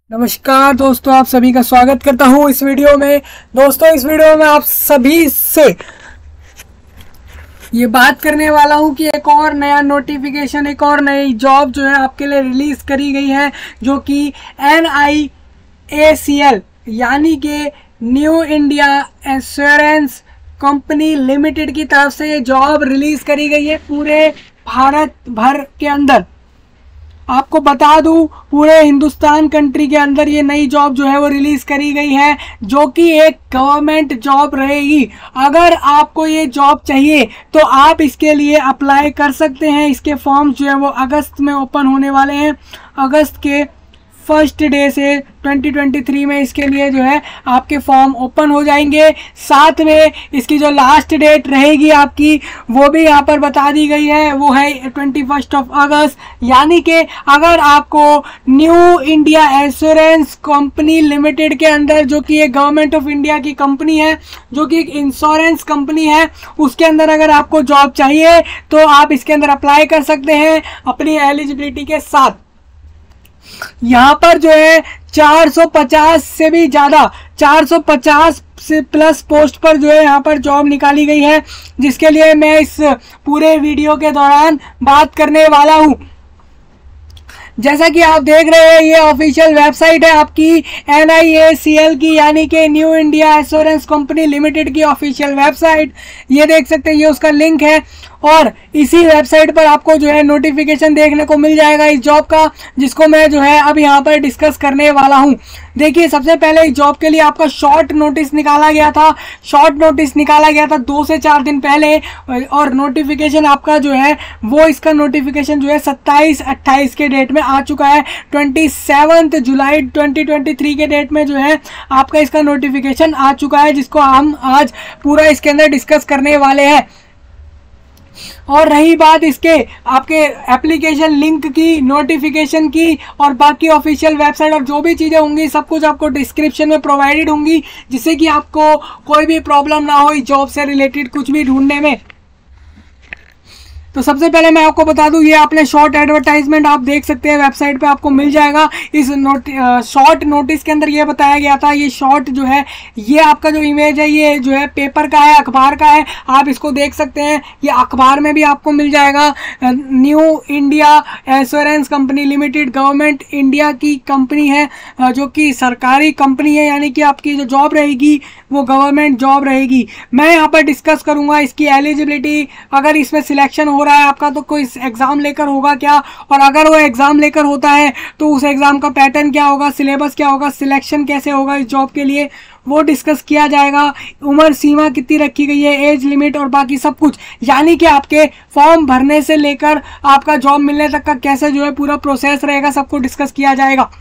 नमस्कार दोस्तों, आप सभी का स्वागत करता हूं इस वीडियो में। दोस्तों, इस वीडियो में आप सभी से ये बात करने वाला हूं कि एक और नया नोटिफिकेशन, एक और नई जॉब जो है आपके लिए रिलीज करी गई है, जो कि NIACL यानी कि New India Assurance Company Limited की तरफ से ये जॉब रिलीज करी गई है पूरे भारत भर के अंदर। आपको बता दूं, पूरे हिंदुस्तान कंट्री के अंदर ये नई जॉब जो है वो रिलीज करी गई है, जो कि एक गवर्नमेंट जॉब रहेगी। अगर आपको ये जॉब चाहिए तो आप इसके लिए अप्लाई कर सकते हैं। इसके फॉर्म जो है वो अगस्त में ओपन होने वाले हैं। अगस्त के फर्स्ट डे से 2023 में इसके लिए जो है आपके फॉर्म ओपन हो जाएंगे। साथ में इसकी जो लास्ट डेट रहेगी आपकी, वो भी यहाँ पर बता दी गई है, वो है 21 अगस्त। यानी कि अगर आपको New India Assurance Company Limited के अंदर, जो कि एक गवर्नमेंट ऑफ इंडिया की कंपनी है, जो कि एक इंश्योरेंस कंपनी है, उसके अंदर अगर आपको जॉब चाहिए तो आप इसके अंदर अप्लाई कर सकते हैं अपनी एलिजिबिलिटी के साथ। यहाँ पर जो है 450 से भी ज्यादा, 450 से प्लस पोस्ट पर जो है यहाँ पर जॉब निकाली गई है, जिसके लिए मैं इस पूरे वीडियो के दौरान बात करने वाला हूँ। जैसा कि आप देख रहे हैं, ये ऑफिशियल वेबसाइट है आपकी NIACL की, यानी कि New India Assurance Company Limited की ऑफिशियल वेबसाइट। ये देख सकते हैं, ये उसका लिंक है और इसी वेबसाइट पर आपको जो है नोटिफिकेशन देखने को मिल जाएगा इस जॉब का, जिसको मैं जो है अब यहाँ पर डिस्कस करने वाला हूँ। देखिए, सबसे पहले इस जॉब के लिए आपका शॉर्ट नोटिस निकाला गया था। शॉर्ट नोटिस निकाला गया था 2 से 4 दिन पहले, और नोटिफिकेशन आपका जो है वो, इसका नोटिफिकेशन जो है 27-28 के डेट में आ चुका है। 27 जुलाई 2023 के डेट में जो है आपका इसका नोटिफिकेशन आ चुका है, जिसको हम आज पूरा इसके अंदर डिस्कस करने वाले हैं। और रही बात इसके आपके एप्लीकेशन लिंक की, नोटिफिकेशन की और बाकी ऑफिशियल वेबसाइट और जो भी चीज़ें होंगी, सब कुछ आपको डिस्क्रिप्शन में प्रोवाइडेड होंगी, जिससे कि आपको कोई भी प्रॉब्लम ना हो इस जॉब से रिलेटेड कुछ भी ढूंढने में। तो सबसे पहले मैं आपको बता दूं, ये आपने शॉर्ट एडवर्टाइजमेंट आप देख सकते हैं, वेबसाइट पे आपको मिल जाएगा। इस शॉर्ट नोटिस के अंदर ये बताया गया था, ये शॉर्ट जो है, ये आपका जो इमेज है, ये जो है पेपर का है, अखबार का है, आप इसको देख सकते हैं। ये अखबार में भी आपको मिल जाएगा। New India Assurance Company Limited government India की कंपनी है, जो कि सरकारी कंपनी है, यानी कि आपकी जो जॉब रहेगी वो गवर्नमेंट जॉब रहेगी। मैं यहाँ पर डिस्कस करूंगा इसकी एलिजिबिलिटी, अगर इसमें सिलेक्शन हो रहा है आपका तो कोई एग्जाम लेकर होगा क्या, और अगर वो एग्जाम लेकर होता है तो उस एग्जाम का पैटर्न क्या होगा, सिलेबस क्या होगा, सिलेक्शन कैसे होगा इस जॉब के लिए, वो डिस्कस किया जाएगा। उम्र सीमा कितनी रखी गई है, एज लिमिट और बाकी सब कुछ, यानी कि आपके फॉर्म भरने से लेकर आपका जॉब मिलने तक का कैसे जो है पूरा प्रोसेस रहेगा, सबको डिस्कस किया जाएगा।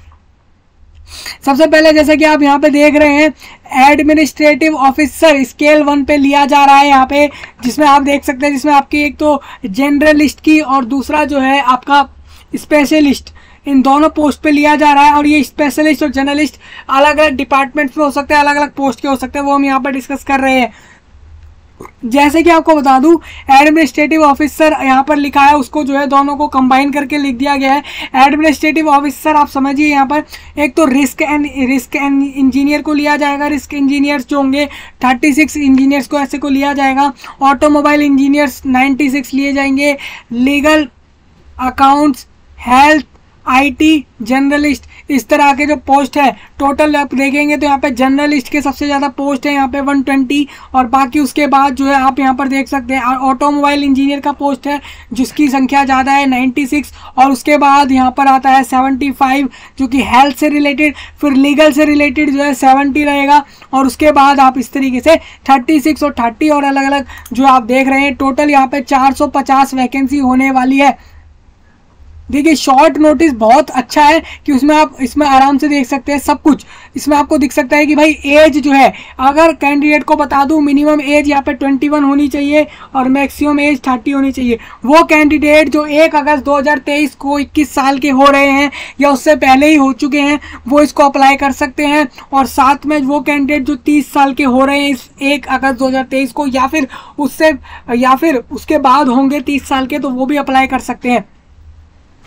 सबसे पहले जैसे कि आप यहाँ पे देख रहे हैं, एडमिनिस्ट्रेटिव ऑफिसर स्केल 1 पे लिया जा रहा है यहाँ पे, जिसमें आप देख सकते हैं, जिसमें आपकी एक तो जनरलिस्ट की और दूसरा जो है आपका स्पेशलिस्ट, इन दोनों पोस्ट पे लिया जा रहा है। और ये स्पेशलिस्ट और जर्नलिस्ट अलग अलग डिपार्टमेंट्स में हो सकते हैं, अलग अलग पोस्ट के हो सकते हैं, वो हम यहाँ पर डिस्कस कर रहे हैं। जैसे कि आपको बता दूं, एडमिनिस्ट्रेटिव ऑफिसर यहाँ पर लिखा है, उसको जो है दोनों को कंबाइन करके लिख दिया गया है। एडमिनिस्ट्रेटिव ऑफिसर आप समझिए, यहाँ पर एक तो रिस्क एंड इंजीनियर को लिया जाएगा। रिस्क इंजीनियर्स जो होंगे 36 इंजीनियर्स को ऐसे को लिया जाएगा। ऑटोमोबाइल इंजीनियर्स 96 लिए जाएंगे। Legal, accounts, health, IT, journalist, इस तरह के जो पोस्ट है टोटल आप देखेंगे तो यहाँ पे जर्नलिस्ट के सबसे ज़्यादा पोस्ट है यहाँ पे 120, और बाकी उसके बाद जो है आप यहाँ पर देख सकते हैं ऑटोमोबाइल इंजीनियर का पोस्ट है, जिसकी संख्या ज़्यादा है 96, और उसके बाद यहाँ पर आता है 75 जो कि हेल्थ से रिलेटेड, फिर लीगल से रिलेटेड जो है 70 रहेगा, और उसके बाद आप इस तरीके से 36 और 30 और अलग अलग जो आप देख रहे हैं, टोटल यहाँ पे 450 वैकेंसी होने वाली है। देखिए, शॉर्ट नोटिस बहुत अच्छा है कि उसमें आप इसमें आराम से देख सकते हैं सब कुछ। इसमें आपको दिख सकता है कि भाई एज जो है, अगर कैंडिडेट को बता दूं, मिनिमम एज यहाँ पे 21 होनी चाहिए और मैक्सिमम एज 30 होनी चाहिए। वो कैंडिडेट जो 1 अगस्त 2023 को 21 साल के हो रहे हैं या उससे पहले ही हो चुके हैं, वो इसको अप्लाई कर सकते हैं। और साथ में वो कैंडिडेट जो 30 साल के हो रहे हैं इस 1 अगस्त 2023 को, या फिर उसके बाद होंगे 30 साल के, तो वो भी अप्लाई कर सकते हैं।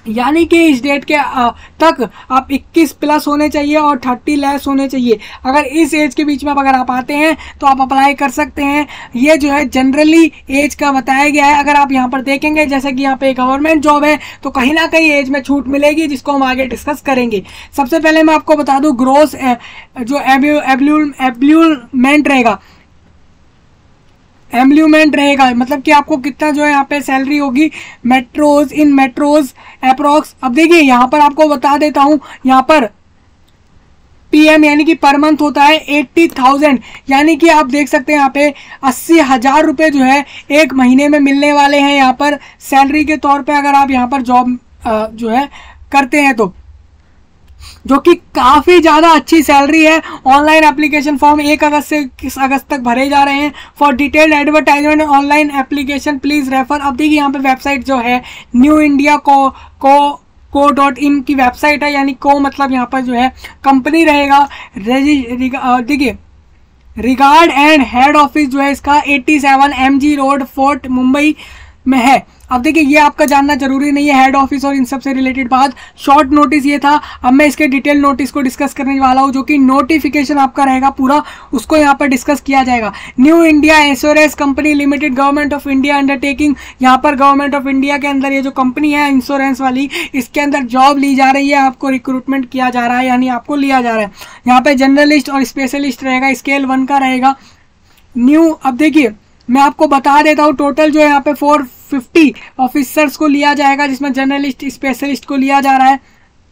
यानी कि इस डेट के तक आप 21 प्लस होने चाहिए और 30 लेस होने चाहिए। अगर इस एज के बीच में अगर आप आते हैं तो आप अप्लाई कर सकते हैं। ये जो है जनरली एज का बताया गया है। अगर आप यहाँ पर देखेंगे जैसे कि यहाँ पे गवर्नमेंट जॉब है तो कहीं ना कहीं एज में छूट मिलेगी, जिसको हम आगे डिस्कस करेंगे। सबसे पहले मैं आपको बता दूं ग्रोस जो एब्ल्यूमेंट रहेगा, एम्ब्लूमेंट रहेगा, मतलब कि आपको कितना जो है यहाँ पे सैलरी होगी मेट्रोज अप्रोक्स। अब देखिए यहाँ पर आपको बता देता हूँ, यहाँ पर पीएम यानी कि पर मंथ होता है 80,000, यानी कि आप देख सकते हैं यहाँ पे 80,000 रुपये जो है एक महीने में मिलने वाले हैं यहाँ पर सैलरी के तौर पे, अगर आप यहाँ पर जॉब जो है करते हैं तो, जो कि काफी ज्यादा अच्छी सैलरी है। ऑनलाइन एप्लीकेशन फॉर्म 1 अगस्त से 20 अगस्त तक भरे जा रहे हैं। For detailed advertisement online application please refer. अब देखिए यहाँ पे वेबसाइट जो है न्यू इंडिया co.in की वेबसाइट है, यानी को मतलब यहाँ पर जो है कंपनी रहेगा। देखिए रिगार्ड एंड हेड ऑफिस जो है इसका 87 MG रोड फोर्ट मुंबई में है। अब देखिए ये आपका जानना जरूरी नहीं है हेड ऑफिस और इन सब से रिलेटेड बात, शॉर्ट नोटिस ये था। अब मैं इसके डिटेल नोटिस को डिस्कस करने वाला हूँ, जो कि नोटिफिकेशन आपका रहेगा पूरा, उसको यहाँ पर डिस्कस किया जाएगा। New India Insurance Company Limited government of India undertaking, यहाँ पर गवर्नमेंट ऑफ इंडिया के अंदर ये जो कंपनी है इंश्योरेंस वाली, इसके अंदर जॉब ली जा रही है, आपको रिक्रूटमेंट किया जा रहा है, यानी आपको लिया जा रहा है। यहाँ पे जर्नलिस्ट और स्पेशलिस्ट रहेगा, स्केल 1 का रहेगा न्यू। अब देखिए मैं आपको बता देता हूँ टोटल जो है यहाँ पे 450 ऑफिसर्स को लिया जाएगा, जिसमें जर्नलिस्ट स्पेशलिस्ट को लिया जा रहा है।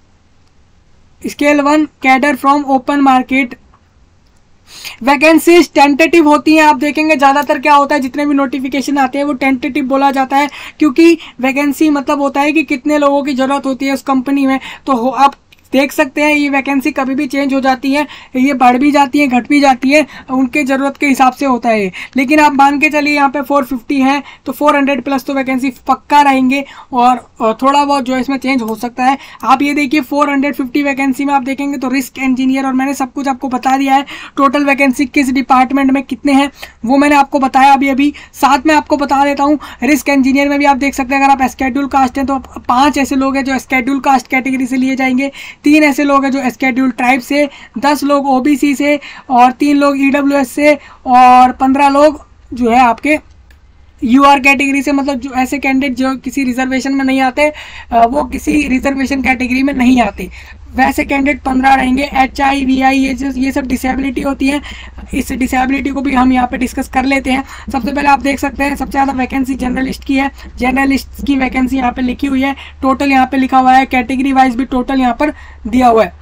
Scale 1 cadre from open market. Vacancies tentative होती हैं। आप देखेंगे ज्यादातर क्या होता है, जितने भी नोटिफिकेशन आते हैं वो टेंटेटिव बोला जाता है, क्योंकि वैकेंसी मतलब होता है कि कितने लोगों की जरूरत होती है उस कंपनी में। तो आप देख सकते हैं ये वैकेंसी कभी भी चेंज हो जाती है, ये बढ़ भी जाती है घट भी जाती है, उनके ज़रूरत के हिसाब से होता है। लेकिन आप मान के चलिए यहाँ पे 450 है तो 400 प्लस तो वैकेंसी पक्का रहेंगे, और थोड़ा बहुत जो है इसमें चेंज हो सकता है। आप ये देखिए 450 वैकेंसी में आप देखेंगे तो रिस्क इंजीनियर, और मैंने सब कुछ आपको बता दिया है। टोटल वैकेंसी किस डिपार्टमेंट में कितने हैं वो मैंने आपको बताया अभी। साथ में आपको बता देता हूँ रिस्क इंजीनियर में भी आप देख सकते हैं, अगर आप स्केड्यूल कास्ट हैं तो 5 ऐसे लोग हैं जो स्केड्यूल कास्ट कैटेगरी से लिए जाएंगे, 3 ऐसे लोग हैं जो स्केड्यूल ट्राइब से, 10 लोग ओबीसी से, और 3 लोग ईडब्ल्यूएस से, और 15 लोग जो है आपके यूआर कैटेगरी से, मतलब जो ऐसे कैंडिडेट जो किसी रिजर्वेशन में नहीं आते, वो किसी रिजर्वेशन कैटेगरी में नहीं आते, वैसे कैंडिडेट 15 रहेंगे। HI VI ये सब डिसेबिलिटी होती है, इस डिसेबिलिटी को भी हम यहाँ पे डिस्कस कर लेते हैं। सबसे पहले आप देख सकते हैं सबसे ज़्यादा वैकेंसी जर्नलिस्ट की है, जर्नलिस्ट की वैकेंसी यहाँ पे लिखी हुई है, टोटल यहाँ पे लिखा हुआ है, कैटेगरी वाइज भी टोटल यहाँ पर दिया हुआ है।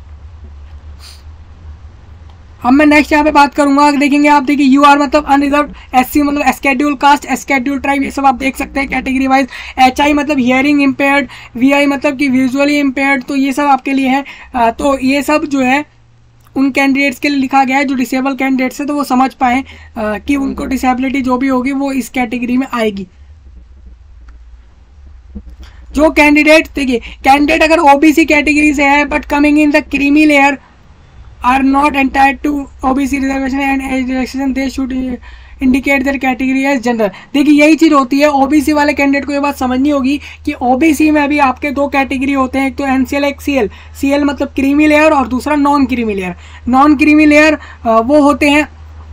अब मैं नेक्स्ट यहाँ पे बात करूंगा, देखेंगे आप देखिए यूआर मतलब अनरिजर्व, SC मतलब स्केड्यूल कास्ट, स्केड्यूल ट्राइब, ये सब आप देख सकते हैं कैटेगरी वाइज। HI मतलब हियरिंग इम्पेयर्ड, VI मतलब कि विजुअली इम्पेयर्ड, तो ये सब आपके लिए है। तो ये सब जो है उन कैंडिडेट्स के लिए लिखा गया है जो डिसेबल कैंडिडेट्स है, तो वो समझ पाएँ कि उनको डिसेबिलिटी जो भी होगी वो इस कैटेगरी में आएगी। जो कैंडिडेट देखिए, कैंडिडेट अगर OBC कैटेगरी से है but coming in the creamy layer are not entitled to OBC reservation and age restriction, they should indicate their category as general। देखिए यही चीज़ होती है, OBC वाले कैंडिडेट को ये बात समझनी होगी कि OBC में अभी आपके 2 कैटेगरी होते हैं, एक तो NCL एक CL। CL मतलब क्रीमी लेयर और दूसरा non creamy layer. Non creamy layer वो होते हैं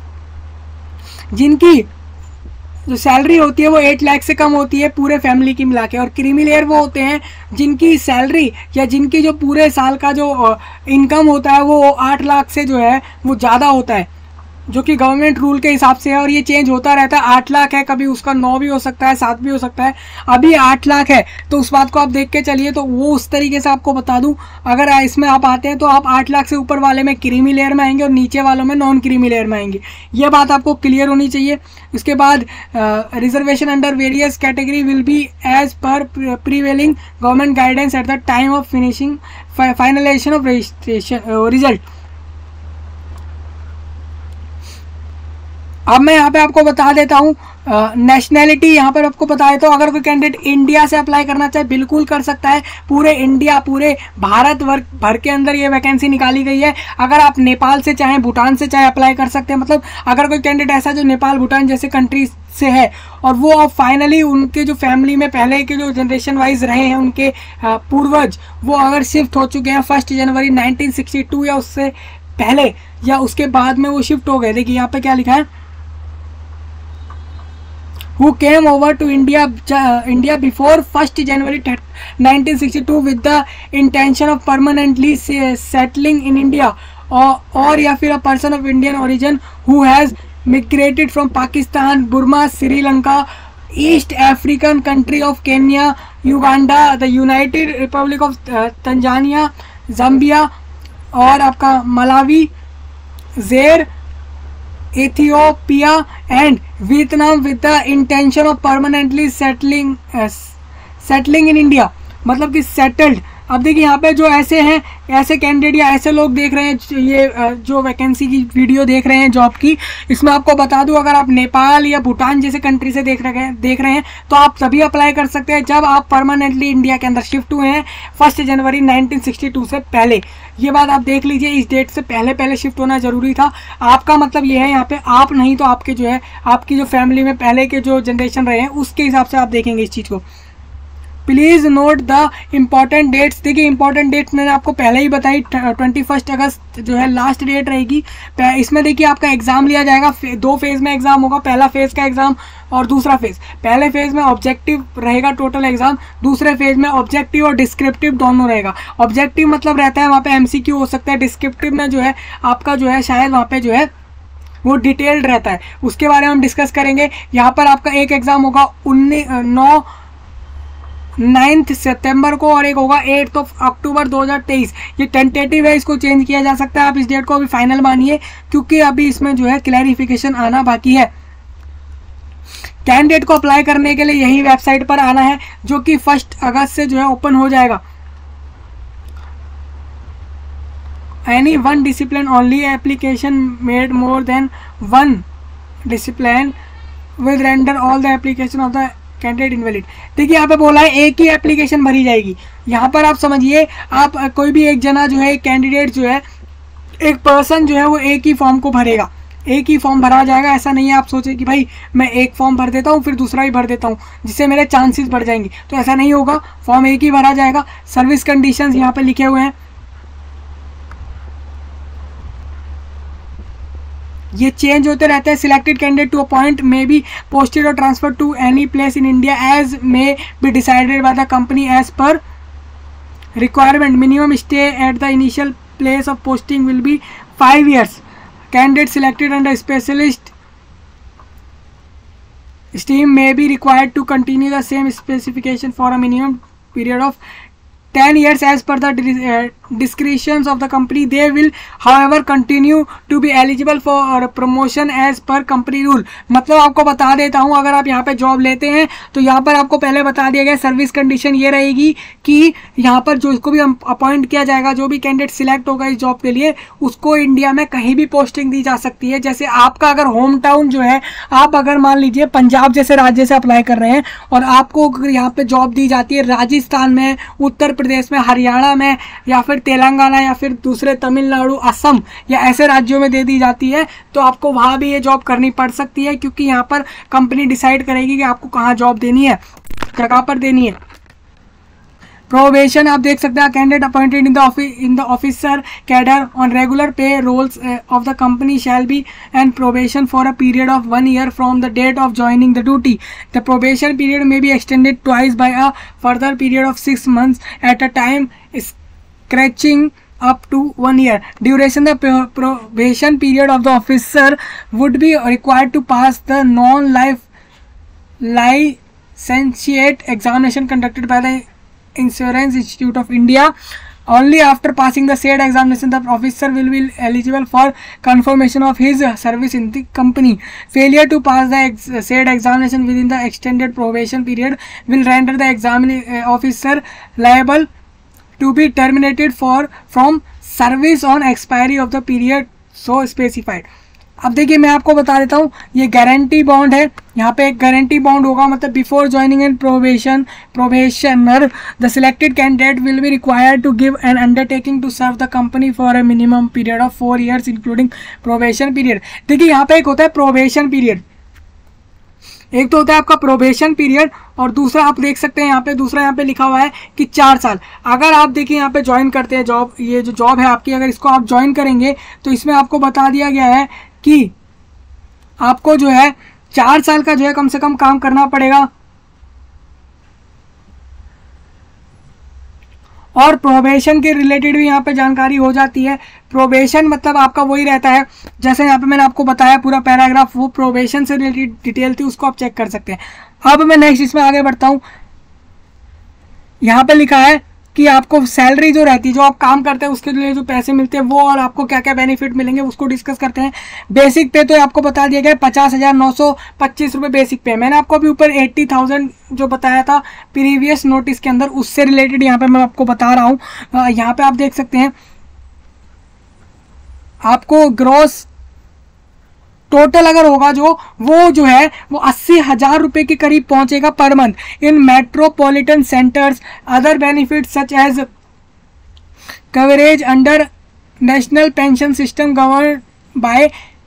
जिनकी जो सैलरी होती है वो 8 लाख से कम होती है पूरे फैमिली की मिला के, और क्रीमी लेयर वो होते हैं जिनकी सैलरी या जिनकी जो पूरे साल का जो इनकम होता है वो 8 लाख से जो है वो ज़्यादा होता है, जो कि गवर्नमेंट रूल के हिसाब से है, और ये चेंज होता रहता है। 8 लाख है, कभी उसका 9 भी हो सकता है, 7 भी हो सकता है। अभी 8 लाख है तो उस बात को आप देख के चलिए, तो वो उस तरीके से आपको बता दूं, अगर इसमें आप आते हैं तो आप 8 लाख से ऊपर वाले में क्रीमी लेयर में आएंगे और नीचे वालों में नॉन क्रीमी लेयर में आएंगे। ये बात आपको क्लियर होनी चाहिए। उसके बाद reservation under various category will be as per prevailing government guidance at the time of finishing finalisation of registration result. अब मैं यहाँ पे आपको बता देता हूँ नेशनैलिटी, यहाँ पर आपको बता देता हूँ, अगर कोई कैंडिडेट इंडिया से अप्लाई करना चाहे बिल्कुल कर सकता है। पूरे इंडिया, पूरे भारत भर के अंदर ये वैकेंसी निकाली गई है। अगर आप नेपाल से चाहें, भूटान से चाहे अप्लाई कर सकते हैं। मतलब अगर कोई कैंडिडेट ऐसा जो नेपाल भूटान जैसे कंट्रीज से है, और वो अब फाइनली उनके जो फैमिली में पहले के जो जनरेशन वाइज रहे हैं उनके पूर्वज, वो अगर शिफ्ट हो चुके हैं 1 जनवरी 1962 या उससे पहले या उसके बाद में वो शिफ्ट हो गए। देखिए यहाँ पे क्या लिखा है, who came over to India before 1st January 1962 with the intention of permanently settling in India, or या फिर a person of Indian origin who has migrated from Pakistan, Burma, Sri Lanka, East African country of Kenya, Uganda, the United Republic of Tanzania, Zambia और आपका Malawi, ज़ेर, Ethiopia and Vietnam with the intention of permanently settling in India, मतलब कि settled। अब देखिए यहाँ पे जो ऐसे हैं, ऐसे कैंडिडेट या ऐसे लोग देख रहे हैं, ये जो वैकेंसी की वीडियो देख रहे हैं जॉब की, इसमें आपको बता दूं अगर आप नेपाल या भूटान जैसे कंट्री से देख रहे हैं तो आप तभी अप्लाई कर सकते हैं जब आप परमानेंटली इंडिया के अंदर शिफ्ट हुए हैं 1 जनवरी 1962 से पहले। ये बात आप देख लीजिए, इस डेट से पहले शिफ्ट होना जरूरी था। आपका मतलब ये है यहाँ पे आप नहीं तो आपके जो है आपकी जो फैमिली में पहले के जो जनरेशन रहे हैं उसके हिसाब से आप देखेंगे इस चीज़ को। Please note the important dates. देखिए इंपॉर्टेंट डेट्स मैंने आपको पहले ही बताई, 21 अगस्त जो है लास्ट डेट रहेगी। इसमें देखिए आपका एग्ज़ाम लिया जाएगा, 2 फेज़ में एग्ज़ाम होगा, पहला फेज़ का एग्ज़ाम और दूसरा फेज़। पहले फेज़ में ऑब्जेक्टिव रहेगा टोटल एग्ज़ाम, दूसरे फेज़ में ऑब्जेक्टिव और डिस्क्रिप्टिव दोनों रहेगा। ऑब्जेक्टिव मतलब रहता है वहाँ पे MCQ हो सकता है, डिस्क्रिप्टिव में जो है आपका जो है शायद वहाँ पे जो है वो डिटेल्ड रहता है, उसके बारे में हम डिस्कस करेंगे। यहाँ पर आपका एक एग्ज़ाम होगा 9 सितंबर को और एक होगा 8 अक्टूबर 2023। ये टेंटेटिव है, इसको चेंज किया जा सकता है, आप इस डेट को अभी फाइनल मानिए क्योंकि अभी इसमें जो है क्लैरिफिकेशन आना बाकी है। कैंडिडेट को अप्लाई करने के लिए यही वेबसाइट पर आना है जो कि 1 अगस्त से जो है ओपन हो जाएगा। Any one discipline only, application made more than one discipline will render all the application of the candidate invalid। देखिए यहाँ पे बोला है एक ही एप्लीकेशन भरी जाएगी। यहाँ पर आप समझिए, आप कोई भी एक जना जो है कैंडिडेट जो है एक पर्सन जो है वो एक ही फॉर्म को भरेगा, एक ही फॉर्म भरा जाएगा। ऐसा नहीं है आप सोचें कि भाई मैं एक फॉर्म भर देता हूँ फिर दूसरा ही भर देता हूँ जिससे मेरे चांसेस बढ़ जाएंगे, तो ऐसा नहीं होगा, फॉर्म एक ही भरा जाएगा। सर्विस कंडीशंस यहाँ पे लिखे हुए हैं, ये चेंज होते रहते हैं। Selected candidate to appoint may be posted और transfer to any place in India as may be decided by the company as per requirement. Minimum stay at the initial place of posting will be 5 years। Candidate selected under specialist stream may be required to continue the same specification for a minimum period of 10 years as per the discretions of the company. They will however continue to be eligible for promotion as per company rule। मतलब आपको बता देता हूँ, अगर आप यहाँ पे job लेते हैं तो यहाँ पर आपको पहले बता दिया गया सर्विस कंडीशन ये रहेगी कि यहाँ पर जो इसको भी अपॉइंट किया जाएगा, जो भी कैंडिडेट सिलेक्ट होगा इस जॉब के लिए, उसको इंडिया में कहीं भी पोस्टिंग दी जा सकती है। जैसे आपका अगर होम टाउन जो है, आप अगर मान लीजिए पंजाब जैसे राज्य से अप्लाई कर रहे हैं और आपको यहाँ पे जॉब दी जाती है राजस्थान में, उत्तर प्रदेश में, हरियाणा में या फिर तेलंगाना या फिर दूसरे तमिलनाडु, असम या ऐसे राज्यों में दे दी जाती है, तो आपको वहाँ भी ये जॉब करनी पड़ सकती है क्योंकि यहाँ पर कंपनी डिसाइड करेगी कि आपको कहाँ जॉब देनी है, जगह पर देनी है। प्रोबेशन आप देख सकते हैं, candidate appointed in the officer cadre on regular pay rolls of the company shall be and probation for a period of 1 year from the date of joining the duty. The probation period may be extended twice by a further period of 6 months at a time stretching up to 1 year. Duration the probation period of the officer would be required to pass the licentiate examination conducted by the Insurance Institute of India. Only after passing the said examination the officer will be eligible for confirmation of his service in the company. Failure to pass the said examination within the extended probation period will render the examining officer liable to be terminated from service on expiry of the period so specified। अब देखिए मैं आपको बता देता हूँ, ये guarantee bond है। यहाँ पे एक गारंटी बॉन्ड होगा, मतलब before joining and probationer the selected candidate will be required to give an undertaking to serve the company for a minimum period of 4 years including probation period. देखिए यहाँ पे एक होता है प्रोबेशन पीरियड, एक तो होता है आपका प्रोबेशन पीरियड, और दूसरा आप देख सकते हैं यहाँ पे, दूसरा यहाँ पे लिखा हुआ है कि 4 साल। अगर आप देखिए यहाँ पे ज्वाइन करते हैं जॉब, ये जो जॉब है आपकी, अगर इसको आप ज्वाइन करेंगे तो इसमें आपको बता दिया गया है कि आपको जो है 4 साल का जो है कम से कम काम करना पड़ेगा। और प्रोबेशन के रिलेटेड भी यहाँ पे जानकारी हो जाती है। प्रोबेशन मतलब आपका वही रहता है, जैसे यहाँ पे मैंने आपको बताया पूरा पैराग्राफ, वो प्रोबेशन से रिलेटेड डिटेल थी, उसको आप चेक कर सकते हैं। अब मैं नेक्स्ट इसमें आगे बढ़ता हूँ। यहाँ पे लिखा है कि आपको सैलरी जो रहती है, जो आप काम करते हैं उसके लिए जो पैसे मिलते हैं वो, और आपको क्या क्या बेनिफिट मिलेंगे उसको डिस्कस करते हैं। बेसिक पे तो आपको बता दिया गया 50,925 रुपये बेसिक पे। मैंने आपको अभी ऊपर 80,000 जो बताया था प्रीवियस नोटिस के अंदर, उससे रिलेटेड यहाँ पे मैं आपको बता रहा हूँ। यहाँ पे आप देख सकते हैं आपको ग्रॉस टोटल अगर होगा जो है वो 80,000 रुपये के करीब पहुंचेगा per month in metropolitan centres. Other benefit such as coverage under national pension system govern by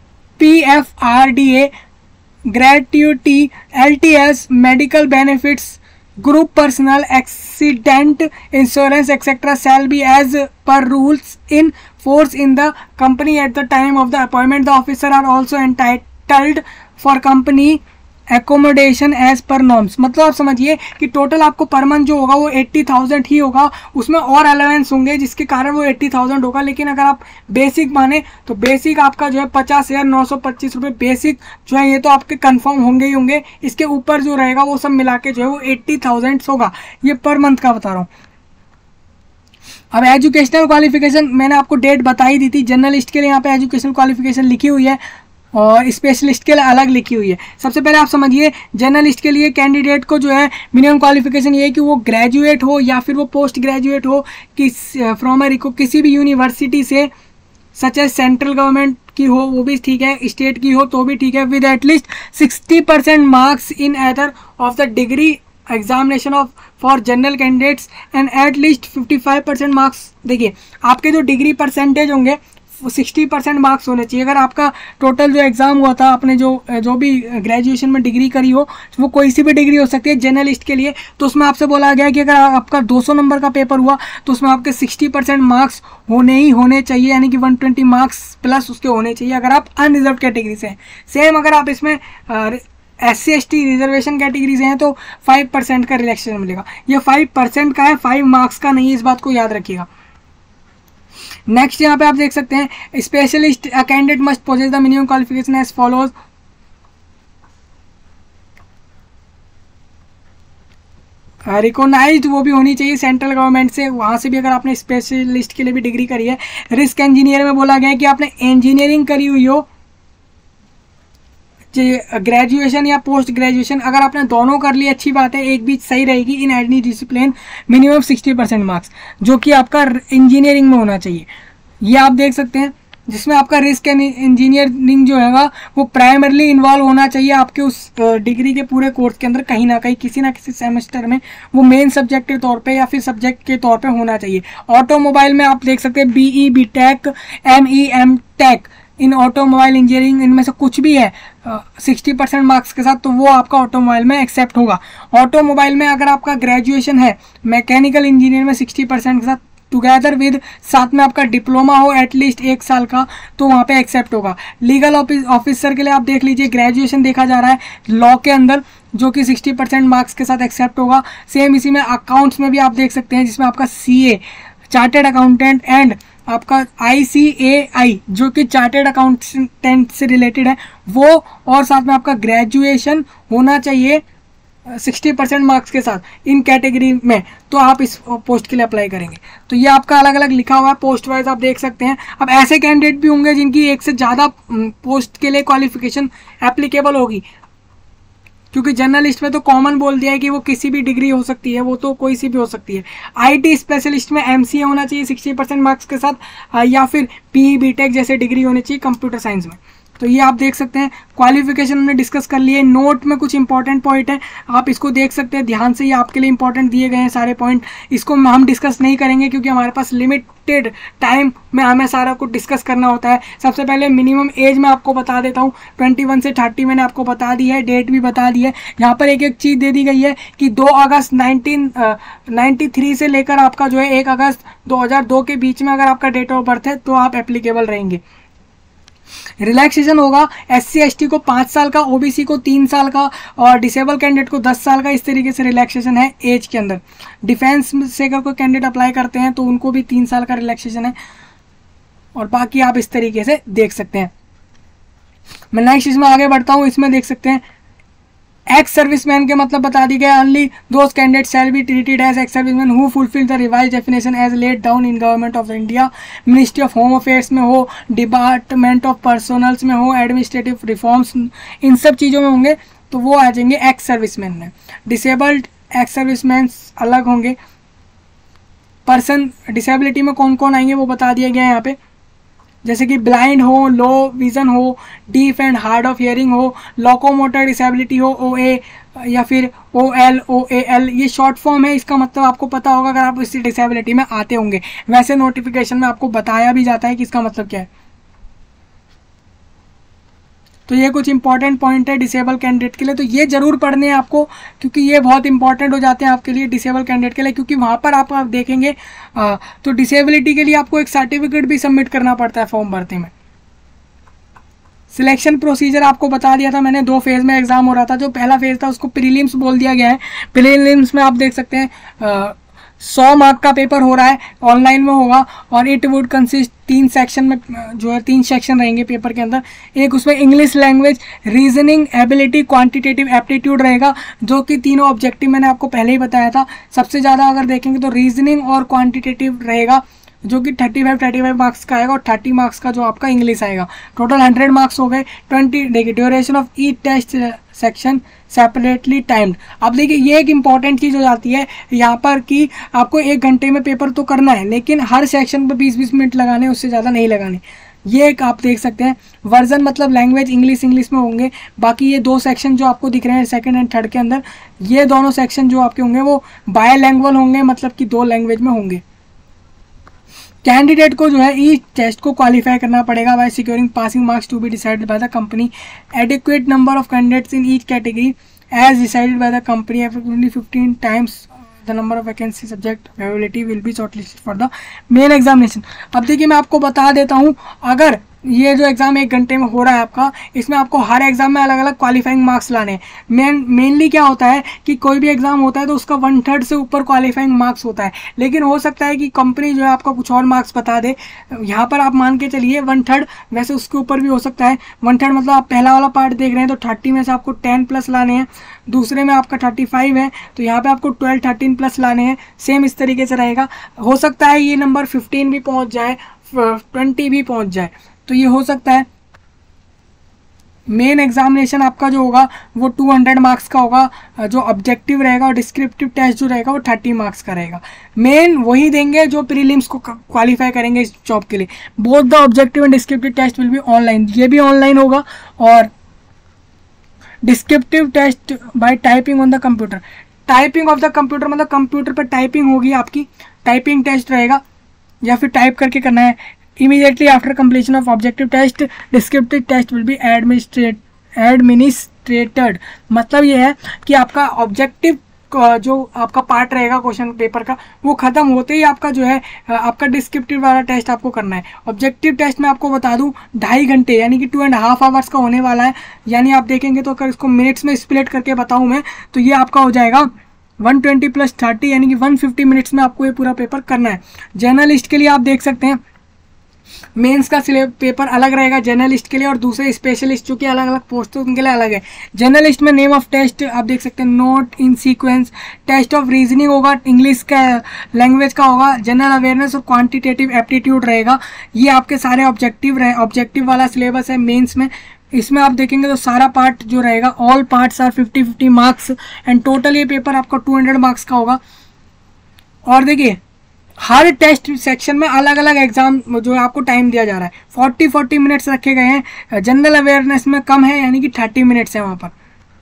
PFRDA, gratuity, LTS, medical benefits, group personal accident insurance etc. shall be as per rules in force in the company at the time of the appointment. The officer are also entitled for company accommodation as per norms. मतलब आप समझिए कि total आपको per month जो होगा वो 80,000 ही होगा, उसमें और अलाउंस होंगे जिसके कारण वो 80,000 होगा। लेकिन अगर आप बेसिक माने तो बेसिक आपका जो है 50,925 रुपये बेसिक जो है ये तो आपके कंफर्म होंगे ही होंगे। इसके ऊपर जो रहेगा वो सब मिला के जो है वो 80,000 होगा। ये पर मंथ का बता रहा हूँ। अब एजुकेशनल क्वालिफिकेशन मैंने आपको डेट बता ही दी थी। जर्नलिस्ट के लिए यहाँ पे एजुकेशनल क्वालिफिकेशन लिखी हुई है और स्पेशलिस्ट के लिए अलग लिखी हुई है। सबसे पहले आप समझिए जर्नलिस्ट के लिए कैंडिडेट को जो है मिनिमम क्वालिफिकेशन ये है कि वो ग्रेजुएट हो या फिर वो पोस्ट ग्रेजुएट हो फ्रॉम किसी भी यूनिवर्सिटी से, सच एज सेंट्रल गवर्नमेंट की हो वो भी ठीक है, स्टेट की हो तो भी ठीक है, with at least 60% marks in either of the degree examination of for general candidates and at least 55% marks. देखिए आपके जो डिग्री परसेंटेज होंगे 60% मार्क्स होने चाहिए। अगर आपका टोटल जो एग्जाम हुआ था, आपने जो भी ग्रेजुएशन में डिग्री करी हो, वो कोई सी भी डिग्री हो सकती है जर्नलिस्ट के लिए, तो उसमें आपसे बोला गया कि अगर आपका 200 नंबर का पेपर हुआ तो उसमें आपके 60% मार्क्स होने चाहिए, यानी कि 120 मार्क्स प्लस उसके होने चाहिए अगर आप अनरिजर्व कैटेगरी से हैं। सेम अगर आप इसमें SC ST रिजर्वेशन कैटेगरी से हैं तो 5% का रिलैक्सेशन मिलेगा। ये 5% का है, 5 मार्क्स का नहीं है, इस बात को याद रखिएगा। नेक्स्ट यहाँ पे आप देख सकते हैं specialist candidate must possess the minimum qualification as follows. Recognised वो भी होनी चाहिए सेंट्रल गवर्नमेंट से, वहाँ से भी अगर आपने स्पेशलिस्ट के लिए भी डिग्री करी है। रिस्क इंजीनियर में बोला गया है कि आपने इंजीनियरिंग करी हुई हो, ग्रेजुएशन या पोस्ट ग्रेजुएशन, अगर आपने दोनों कर ली अच्छी बात है, एक भी सही रहेगी। In any discipline minimum 60% marks जो कि आपका इंजीनियरिंग में होना चाहिए, ये आप देख सकते हैं। जिसमें आपका रिस्क एंड इंजीनियरिंग जो है वो प्राइमरली इन्वॉल्व होना चाहिए आपके उस डिग्री के पूरे कोर्स के अंदर, कहीं ना कहीं किसी ना किसी सेमेस्टर में वो मेन सब्जेक्ट के तौर पे या फिर सब्जेक्ट के तौर पे होना चाहिए। ऑटोमोबाइल में आप देख सकते हैं BE BTech ME MTech in automobile engineering, इनमें से कुछ भी है 60% मार्क्स के साथ तो वो आपका ऑटोमोबाइल में एक्सेप्ट होगा। ऑटोमोबाइल में अगर आपका ग्रेजुएशन है मैकेनिकल इंजीनियर में 60% के साथ टुगेदर विद साथ में आपका डिप्लोमा हो एटलीस्ट 1 साल का, तो वहाँ पे एक्सेप्ट होगा। लीगल ऑफिसर के लिए आप देख लीजिए ग्रेजुएशन देखा जा रहा है लॉ के अंदर, जो कि 60% मार्क्स के साथ एक्सेप्ट होगा। सेम इसी में अकाउंट्स में भी आप देख सकते हैं, जिसमें आपका CA चार्टेड अकाउंटेंट एंड आपका ICAI जो कि चार्टेड अकाउंटेंट से रिलेटेड है वो, और साथ में आपका ग्रेजुएशन होना चाहिए 60% मार्क्स के साथ इन कैटेगरी में, तो आप इस पोस्ट के लिए अप्लाई करेंगे। तो ये आपका अलग अलग लिखा हुआ है पोस्ट वाइज, आप देख सकते हैं। अब ऐसे कैंडिडेट भी होंगे जिनकी एक से ज़्यादा पोस्ट के लिए क्वालिफिकेशन एप्लीकेबल होगी, क्योंकि जर्नलिस्ट में तो कॉमन बोल दिया है कि वो किसी भी डिग्री हो सकती है, वो तो कोई सी भी हो सकती है। IT स्पेशलिस्ट में MCA होना चाहिए 60% मार्क्स के साथ, या फिर PE BTech जैसे डिग्री होनी चाहिए कंप्यूटर साइंस में। तो ये आप देख सकते हैं, क्वालिफिकेशन हमने डिस्कस कर लिए। नोट में कुछ इंपॉर्टेंट पॉइंट है, आप इसको देख सकते हैं ध्यान से, ये आपके लिए इंपॉर्टेंट दिए गए हैं सारे पॉइंट। इसको हम डिस्कस नहीं करेंगे क्योंकि हमारे पास लिमिटेड टाइम में हमें सारा कुछ डिस्कस करना होता है। सबसे पहले मिनिमम एज मैं आपको बता देता हूँ, 21 से 30 मैंने आपको बता दी है, डेट भी बता दी है। यहाँ पर एक एक चीज़ दे दी गई है कि 2 अगस्त 1993 से लेकर आपका जो है 1 अगस्त 2002 के बीच में अगर आपका डेट ऑफ बर्थ है तो आप एप्लीकेबल रहेंगे। रिलैक्सेशन होगा SC ST को 5 साल का, OBC को 3 साल का और डिसेबल कैंडिडेट को 10 साल का। इस तरीके से रिलैक्सेशन है एज के अंदर। डिफेंस से अगर कोई कैंडिडेट अप्लाई करते हैं तो उनको भी 3 साल का रिलैक्सेशन है, और बाकी आप इस तरीके से देख सकते हैं। मैं नेक्स्ट इसमें आगे बढ़ता हूँ। इसमें देख सकते हैं एक्स सर्विसमैन के मतलब बता दी गया, only those candidate shall be treated as ex serviceman who fulfil the revise definition as laid down in government of India, ministry of home affairs में हो, डिपार्टमेंट ऑफ पर्सनल्स में हो, एडमिनिस्ट्रेटिव रिफॉर्म्स, इन सब चीज़ों में होंगे तो वो आ जाएंगे एक्स सर्विसमैन में। डिसेबल्ड एक्स सर्विसमैन अलग होंगे। पर्सन डिसेबिलिटी में कौन कौन आएंगे वो बता दिया गया है यहाँ पे, जैसे कि ब्लाइंड हो, लो विजन हो, deaf and hard of hearing हो, लोकोमोटर डिसेबिलिटी हो, OA या फिर OL OAL, ये शॉर्ट फॉर्म है। इसका मतलब आपको पता होगा अगर आप इसी डिसेबिलिटी में आते होंगे। वैसे नोटिफिकेशन में आपको बताया भी जाता है कि इसका मतलब क्या है। तो ये कुछ इंपॉर्टेंट पॉइंट है डिसेबल कैंडिडेट के लिए, तो ये जरूर पढ़ने हैं आपको क्योंकि ये बहुत इंपॉर्टेंट हो जाते हैं आपके लिए डिसेबल कैंडिडेट के लिए, क्योंकि वहाँ पर आप देखेंगे तो डिसेबिलिटी के लिए आपको एक सर्टिफिकेट भी सबमिट करना पड़ता है फॉर्म भरते में। सिलेक्शन प्रोसीजर आपको बता दिया था मैंने, 2 फेज़ में एग्जाम हो रहा था। जो पहला फेज़ था उसको प्रीलिम्स बोल दिया गया है। प्रीलिम्स में आप देख सकते हैं 100 मार्क का पेपर हो रहा है, ऑनलाइन में होगा, और इट वुड कंसिस्ट 3 सेक्शन में, जो है 3 सेक्शन रहेंगे पेपर के अंदर। एक उसमें English language, reasoning ability, quantitative aptitude रहेगा, जो कि तीनों ऑब्जेक्टिव मैंने आपको पहले ही बताया था। सबसे ज़्यादा अगर देखेंगे तो रीजनिंग और क्वांटिटेटिव रहेगा, जो कि 35 मार्क्स का आएगा, और 30 मार्क्स का जो आपका इंग्लिश आएगा। टोटल 100 मार्क्स हो गए। 20 देखिए duration of each test section separately timed. अब देखिए ये एक इंपॉर्टेंट चीज़ हो जाती है यहाँ पर कि आपको 1 घंटे में पेपर तो करना है, लेकिन हर सेक्शन पर 20-20 मिनट लगाने, उससे ज़्यादा नहीं लगाने। ये एक आप देख सकते हैं। वर्जन मतलब लैंग्वेज इंग्लिश में होंगे। बाकी ये 2 सेक्शन जो आपको दिख रहे हैं सेकंड एंड थर्ड के अंदर, ये दोनों सेक्शन जो आपके होंगे वो बायलैंग्वेज होंगे, मतलब कि 2 लैंग्वेज में होंगे। कैंडिडेट को जो है ईच टेस्ट को क्वालिफाई करना पड़ेगा by securing passing marks to be decided by the company. Adequate number of candidates in each category as decided by the company, effectively 15 times the number of vacancy subject availability will be shortlisted for the main examination. अब देखिए मैं आपको बता देता हूँ, अगर ये जो एग्ज़ाम 1 घंटे में हो रहा है आपका, इसमें आपको हर एग्ज़ाम में अलग अलग क्वालिफाइंग मार्क्स लाने हैं। मेनली क्या होता है कि कोई भी एग्ज़ाम होता है तो उसका 1/3 से ऊपर क्वालिफाइंग मार्क्स होता है, लेकिन हो सकता है कि कंपनी जो है आपको कुछ और मार्क्स बता दे। यहाँ पर आप मान के चलिए 1/3, वैसे उसके ऊपर भी हो सकता है। 1/3 मतलब आप पहला वाला पार्ट देख रहे हैं तो 30 में से आपको 10+ लाने हैं, दूसरे में आपका 35 है तो यहाँ पर आपको 12-13+ लाने हैं। सेम इस तरीके से रहेगा। हो सकता है ये नंबर 15 भी पहुँच जाए, 20 भी पहुँच जाए, तो ये हो सकता है। मेन एग्जामिनेशन आपका जो होगा वो 200 मार्क्स का होगा, जो ऑब्जेक्टिव रहेगा, और डिस्क्रिप्टिव टेस्ट जो रहेगा वो 30 मार्क्स का रहेगा। मेन वही देंगे जो प्रीलिम्स को क्वालिफाई करेंगे इस जॉब के लिए। Both the objective and descriptive test will be online, ये भी ऑनलाइन होगा। और descriptive test by typing on the computer. Typing of the computer मतलब कंप्यूटर पर टाइपिंग होगी आपकी, टाइपिंग टेस्ट रहेगा या फिर टाइप करके करना है। Immediately after completion of objective test, descriptive test will be administrated। मतलब ये है कि आपका ऑब्जेक्टिव जो आपका पार्ट रहेगा क्वेश्चन पेपर का, वो ख़त्म होते ही आपका जो है आपका डिस्क्रिप्टिव वाला टेस्ट आपको करना है। ऑब्जेक्टिव टेस्ट में आपको बता दूं 2.5 घंटे यानी कि 2.5 आवर्स का होने वाला है। यानी आप देखेंगे तो अगर इसको मिनट्स में स्प्लिट करके बताऊँ मैं तो ये आपका हो जाएगा 120 + 30 यानी कि 150 मिनट्स में आपको ये पूरा पेपर करना है। जर्नलिस्ट के लिए आप देख सकते हैं मेंस का पेपर अलग रहेगा जर्नलिस्ट के लिए, और दूसरे स्पेशलिस्ट जो कि अलग अलग पोस्ट उनके लिए अलग है। जर्नलिस्ट में नेम ऑफ टेस्ट आप देख सकते हैं, note in sequence, test of reasoning होगा, इंग्लिश का लैंग्वेज का होगा, जनरल अवेयरनेस और क्वांटिटेटिव एप्टीट्यूड रहेगा। ये आपके सारे ऑब्जेक्टिव वाला सिलेबस है मेंस में। इसमें आप देखेंगे तो सारा पार्ट जो रहेगा, all parts are 50-50 marks and total ये पेपर आपका 200 मार्क्स का होगा। और देखिए हर टेस्ट सेक्शन में अलग अलग एग्जाम जो है आपको टाइम दिया जा रहा है, 40 मिनट्स रखे गए हैं। जनरल अवेयरनेस में कम है, यानी कि 30 मिनट्स है वहाँ पर।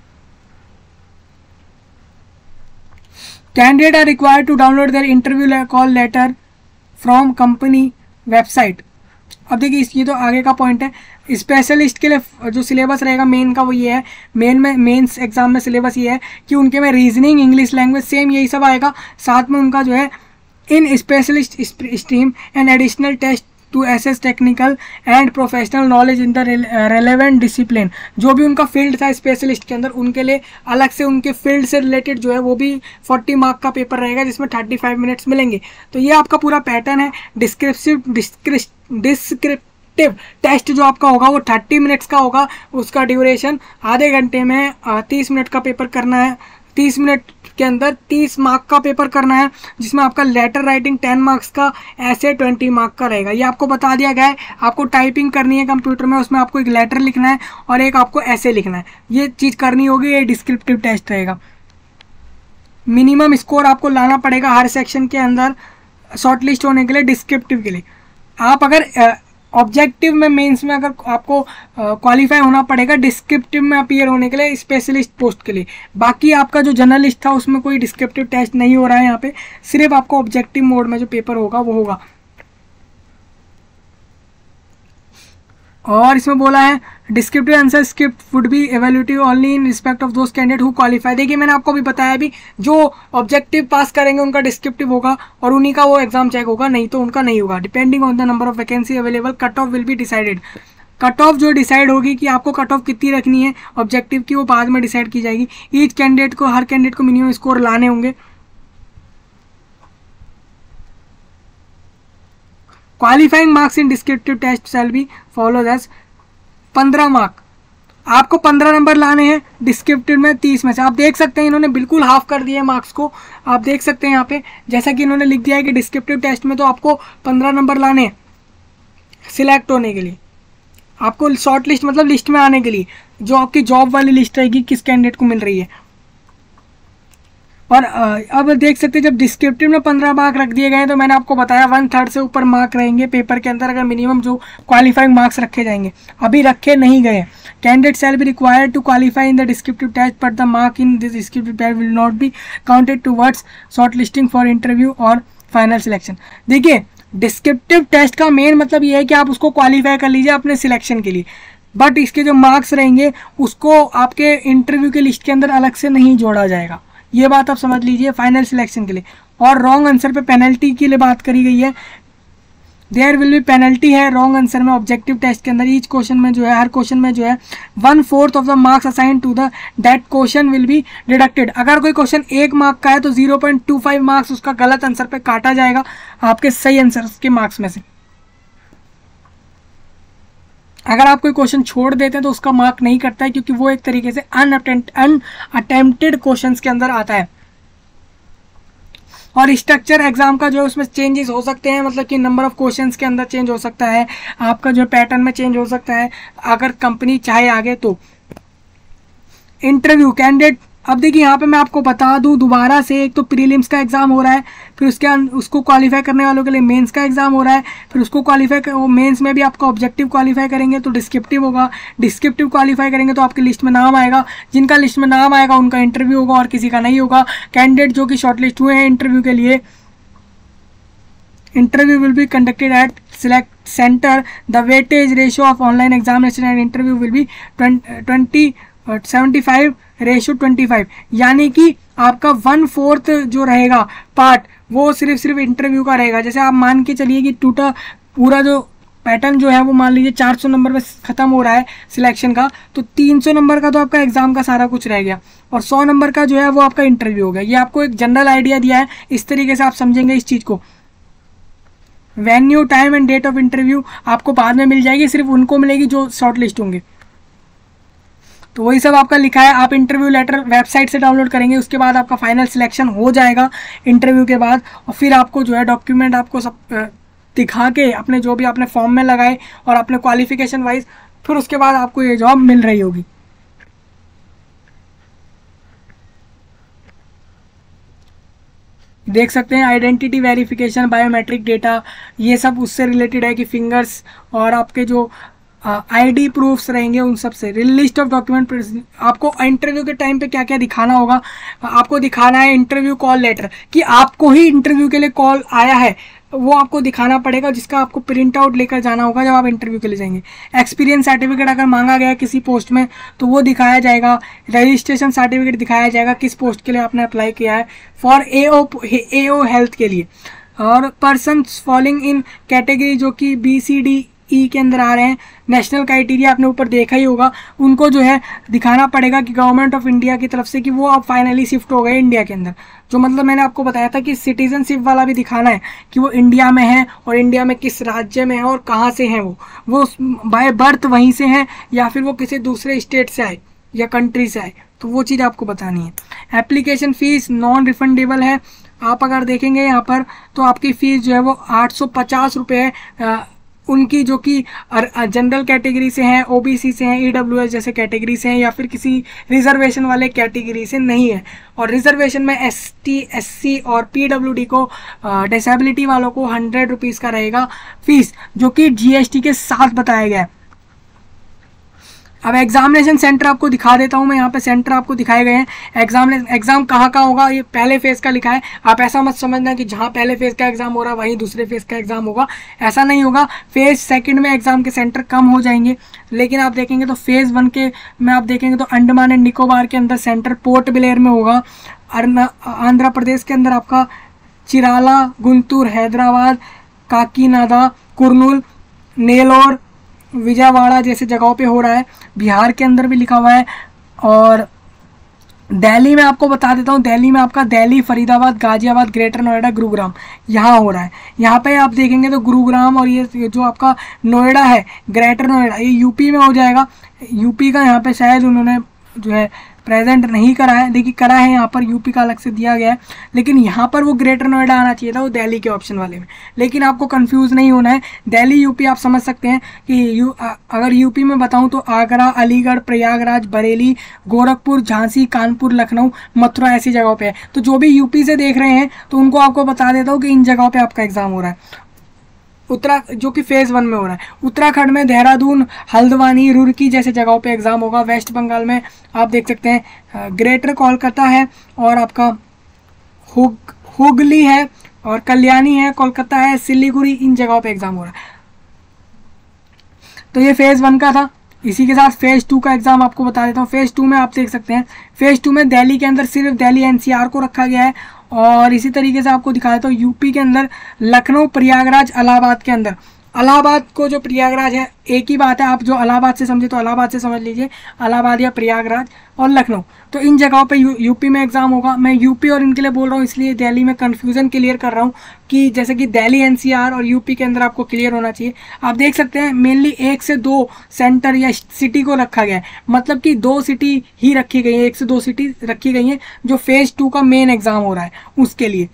Candidate are required to download their interview call letter from company website. अब देखिए ये तो आगे का पॉइंट है। स्पेशलिस्ट के लिए जो सिलेबस रहेगा मेन का वो ये है, मेंस एग्जाम में सिलेबस ये है कि उनके में रीजनिंग, इंग्लिश लैंग्वेज सेम यही सब आएगा। साथ में उनका जो है in specialist stream and additional test to assess technical and professional knowledge in the relevant discipline. जो भी उनका फील्ड था स्पेशलिस्ट के अंदर, उनके लिए अलग से उनके फील्ड से रिलेटेड जो है वो भी 40 मार्क का पेपर रहेगा, जिसमें 35 मिनट्स मिलेंगे। तो ये आपका पूरा पैटर्न है। डिस्क्रिप्टिव टेस्ट जो आपका होगा वो 30 मिनट्स का होगा, उसका ड्यूरेशन आधे घंटे में 30 मिनट का पेपर करना है। 30 मिनट के अंदर 30 मार्क का पेपर करना है, जिसमें आपका लेटर राइटिंग 10 मार्क्स का, ऐसे 20 मार्क का रहेगा। ये आपको बता दिया गया है। आपको टाइपिंग करनी है कंप्यूटर में, उसमें आपको एक लेटर लिखना है और एक आपको ऐसे लिखना है, ये चीज़ करनी होगी। ये डिस्क्रिप्टिव टेस्ट रहेगा। मिनिमम स्कोर आपको लाना पड़ेगा हर सेक्शन के अंदर शॉर्ट लिस्ट होने के लिए, डिस्क्रिप्टिव के लिए। आप अगर ऑब्जेक्टिव में, मेंस में अगर आपको क्वालिफाई होना पड़ेगा डिस्क्रिप्टिव में अपीयर होने के लिए, स्पेशलिस्ट पोस्ट के लिए। बाकी आपका जो जर्नलिस्ट था उसमें कोई डिस्क्रिप्टिव टेस्ट नहीं हो रहा है यहाँ पे, सिर्फ आपको ऑब्जेक्टिव मोड में जो पेपर होगा वो होगा। और इसमें बोला है descriptive answer script would be evaluative only in respect of those candidate who qualify. देखिए मैंने आपको भी बताया भी, जो ऑब्जेक्टिव पास करेंगे उनका डिस्क्रिप्टिव होगा और उन्हीं का वो एग्जाम चेक होगा, नहीं तो उनका नहीं होगा। Depending on the number of vacancy available cut off will be decided. Cut off जो डिसाइड होगी कि आपको कट ऑफ कितनी रखनी है ऑब्जेक्टिव की, वो बाद में डिसाइड की जाएगी। ईच कैंडिडेट को, हर कैंडिडेट को मिनिमम स्कोर लाने होंगे। Qualifying marks in descriptive test shall be follow as 15 mark. आपको 15 नंबर लाने हैं डिस्क्रिप्टिव में 30 में से। आप देख सकते हैं इन्होंने बिल्कुल हाफ कर दिए मार्क्स को, आप देख सकते हैं यहाँ पे, जैसा कि इन्होंने लिख दिया है कि डिस्क्रिप्टिव टेस्ट में तो आपको 15 नंबर लाने हैं सिलेक्ट होने के लिए, आपको शॉर्ट लिस्ट मतलब लिस्ट में आने के लिए, जो आपकी जॉब वाली लिस्ट रहेगी किस कैंडिडेट को मिल रही है। और अब देख सकते हैं जब डिस्क्रिप्टिव में 15 मार्क रख दिए गए तो मैंने आपको बताया 1/3 से ऊपर मार्क रहेंगे पेपर के अंदर अगर मिनिमम जो क्वालिफाइंग मार्क्स रखे जाएंगे। अभी रखे नहीं गए। Candidate shall be required to qualify in the descriptive test but the mark in this descriptive test will not be counted towards short listing for interview और फाइनल सिलेक्शन। देखिए descriptive test का main मतलब ये है कि आप उसको qualify कर लीजिए अपने सिलेक्शन के लिए, बट इसके जो मार्क्स रहेंगे उसको आपके इंटरव्यू के लिस्ट के अंदर अलग से नहीं जोड़ा जाएगा। ये बात आप समझ लीजिए फाइनल सिलेक्शन के लिए। और रॉन्ग आंसर पे पेनल्टी के लिए बात करी गई है। देयर विल बी पेनल्टी है रॉन्ग आंसर में ऑब्जेक्टिव टेस्ट के अंदर। ईच क्वेश्चन में जो है, हर क्वेश्चन में जो है 1/4 of the marks assign to the that question will be deducted. अगर कोई क्वेश्चन 1 मार्क का है तो 0.25 मार्क्स उसका गलत आंसर पे काटा जाएगा आपके सही आंसर के मार्क्स में से। अगर आप कोई क्वेश्चन छोड़ देते हैं तो उसका मार्क नहीं करता है, क्योंकि वो एक तरीके से अनअटेम्प्टेड क्वेश्चंस के अंदर आता है। और स्ट्रक्चर एग्जाम का जो है उसमें चेंजेस हो सकते हैं, मतलब कि नंबर ऑफ क्वेश्चंस के अंदर चेंज हो सकता है, आपका जो पैटर्न में चेंज हो सकता है अगर कंपनी चाहे आगे तो। इंटरव्यू कैंडिडेट, अब देखिए यहाँ पे मैं आपको बता दूं दोबारा से, एक तो प्रीलिम्स का एग्जाम हो रहा है, फिर उसको क्वालिफाई करने वालों के लिए मेंस का एग्जाम हो रहा है, फिर उसको क्वालिफाई, मेंस में भी आपका ऑब्जेक्टिव क्वालिफाई करेंगे तो डिस्क्रिप्टिव होगा, डिस्क्रिप्टिव क्वालिफाई करेंगे तो आपकी लिस्ट में नाम आएगा, जिनका लिस्ट में नाम आएगा उनका इंटरव्यू होगा और किसी का नहीं होगा। कैंडिडेट जो कि शॉर्टलिस्ट हुए हैं इंटरव्यू के लिए, interview will be conducted at select centre. The weightage ratio of online examination and interview will be 75:25, यानी कि आपका 1/4 जो रहेगा पार्ट वो सिर्फ इंटरव्यू का रहेगा। जैसे आप मान के चलिए कि पूरा जो पैटर्न जो है वो मान लीजिए 400 नंबर में ख़त्म हो रहा है सिलेक्शन का, तो 300 नंबर का तो आपका एग्जाम का सारा कुछ रह गया और 100 नंबर का जो है वो आपका इंटरव्यू हो गया। ये आपको एक जनरल आइडिया दिया है, इस तरीके से आप समझेंगे इस चीज़ को। Venue, time and date of interview आपको बाद में मिल जाएगी, सिर्फ उनको मिलेगी जो शॉर्ट लिस्ट होंगे। तो वही सब आपका लिखा है। आप इंटरव्यू लेटर वेबसाइट से डाउनलोड करेंगे, उसके बाद आपका फाइनल सिलेक्शन हो जाएगा इंटरव्यू के बाद, और फिर आपको जो है डॉक्यूमेंट आपको सब दिखा के अपने जो भी आपने फॉर्म में लगाए और अपने क्वालिफिकेशन वाइज, फिर उसके बाद आपको ये जॉब मिल रही होगी। देख सकते हैं आइडेंटिटी वेरिफिकेशन, बायोमेट्रिक डेटा, ये सब उससे रिलेटेड है कि फिंगर्स और आपके जो आईडी प्रूफ्स रहेंगे उन सब से। लिस्ट ऑफ डॉक्यूमेंट, आपको इंटरव्यू के टाइम पे क्या क्या दिखाना होगा, आपको दिखाना है इंटरव्यू कॉल लेटर कि आपको ही इंटरव्यू के लिए कॉल आया है, वो आपको दिखाना पड़ेगा, जिसका आपको प्रिंट आउट लेकर जाना होगा जब आप इंटरव्यू के लिए जाएंगे। एक्सपीरियंस सर्टिफिकेट अगर मांगा गया किसी पोस्ट में तो वो दिखाया जाएगा। रजिस्ट्रेशन सर्टिफिकेट दिखाया जाएगा किस पोस्ट के लिए आपने अप्लाई किया है, फॉर एओ हेल्थ के लिए। और पर्सन फॉलिंग इन कैटेगरी जो कि BCDE के अंदर आ रहे हैं, नेशनल क्राइटेरिया आपने ऊपर देखा ही होगा, उनको जो है दिखाना पड़ेगा कि गवर्नमेंट ऑफ इंडिया की तरफ से कि वो अब फाइनली शिफ्ट हो गए इंडिया के अंदर। जो मतलब मैंने आपको बताया था कि सिटीजनशिप वाला भी दिखाना है कि वो इंडिया में है और इंडिया में किस राज्य में है और कहाँ से हैं, वो बाय बर्थ वहीं से हैं या फिर वो किसी दूसरे स्टेट से आए या कंट्री से आए, तो वो चीज़ आपको बतानी है। एप्लीकेशन फ़ीस नॉन रिफंडेबल है। आप अगर देखेंगे यहाँ पर तो आपकी फ़ीस जो है वो 850 रुपये है। उनकी जो कि जनरल कैटेगरी से हैं, OBC से हैं, EWS जैसे कैटेगरी से हैं या फिर किसी रिजर्वेशन वाले कैटेगरी से नहीं है। और रिजर्वेशन में ST, SC और PWD को, डिसेबिलिटी वालों को 100 रुपीज़ का रहेगा फीस, जो कि GST के साथ बताया गया है। अब एग्जामिनेशन सेंटर आपको दिखा देता हूँ मैं, यहाँ पे सेंटर आपको दिखाए गए हैं। एग्जाम कहाँ होगा ये पहले फेज़ का लिखा है। आप ऐसा मत समझना कि जहाँ पहले फेज़ का एग्जाम हो रहा है वहीं दूसरे फेज़ का एग्जाम होगा, ऐसा नहीं होगा। फेज़ सेकंड में एग्जाम के सेंटर कम हो जाएंगे, लेकिन आप देखेंगे तो फेज़ 1 के में आप देखेंगे तो अंडमान एंड निकोबार के अंदर सेंटर पोर्ट ब्लेयर में होगा। आंध्र प्रदेश के अंदर आपका चिराला, गुंटूर, हैदराबाद, काकीनाडा, कुर्नूल, नेलोर, विजयवाड़ा जैसे जगहों पे हो रहा है। बिहार के अंदर भी लिखा हुआ है। और दिल्ली में आपको बता देता हूँ, दिल्ली में आपका दिल्ली, फरीदाबाद, गाजियाबाद, ग्रेटर नोएडा, गुरुग्राम यहाँ हो रहा है। यहाँ पे आप देखेंगे तो गुरुग्राम और ये जो आपका नोएडा है, ग्रेटर नोएडा, ये यूपी में हो जाएगा। यूपी का यहाँ पे शायद उन्होंने जो है प्रेजेंट नहीं करा है, देखिए करा है यहाँ पर, यूपी का अलग से दिया गया है, लेकिन यहाँ पर वो ग्रेटर नोएडा आना चाहिए था, वो दिल्ली के ऑप्शन वाले में। लेकिन आपको कंफ्यूज नहीं होना है, दिल्ली यूपी आप समझ सकते हैं कि अगर यूपी में बताऊँ तो आगरा, अलीगढ़, प्रयागराज, बरेली, गोरखपुर, झांसी, कानपुर, लखनऊ, मथुरा ऐसी जगहों पे है। तो जो भी यूपी से देख रहे हैं तो उनको आपको बता देता हूँ कि इन जगहों पर आपका एग्जाम हो रहा है। जो कि फेज़ 1 में हो रहा है। उत्तराखंड में देहरादून, हल्द्वानी, रुड़की जैसे जगहों पे एग्ज़ाम होगा। वेस्ट बंगाल में आप देख सकते हैं ग्रेटर कोलकाता है और आपका हुगली है और कल्याणी है, कोलकाता है, सिलीगुड़ी, इन जगहों पे एग्ज़ाम हो रहा है। तो ये फेज़ 1 का था। इसी के साथ फेज़ 2 का एग्ज़ाम आपको बता देता हूँ। फेज़ 2 में आप देख सकते हैं, फेज़ 2 में दिल्ली के अंदर सिर्फ दिल्ली NCR को रखा गया है। और इसी तरीके से आपको दिखा देता हूँ यूपी के अंदर लखनऊ, प्रयागराज, इलाहाबाद के अंदर। इलाहाबाद को जो प्रयागराज है एक ही बात है, आप जो इलाहाबाद से समझे तो इलाहाबाद से समझ लीजिए, इलाहाबाद या प्रयागराज और लखनऊ, तो इन जगहों पे यूपी में एग्जाम होगा। मैं यूपी और इनके लिए बोल रहा हूँ इसलिए दिल्ली में कन्फ्यूज़न क्लियर कर रहा हूँ कि जैसे कि दिल्ली NCR और यूपी के अंदर आपको क्लियर होना चाहिए। आप देख सकते हैं मेनली 1 से 2 सेंटर या सिटी को रखा गया है, मतलब कि 2 सिटी ही रखी गई है, 1 से 2 सिटी रखी गई हैं जो फेज़ 2 का मेन एग्जाम हो रहा है उसके लिए।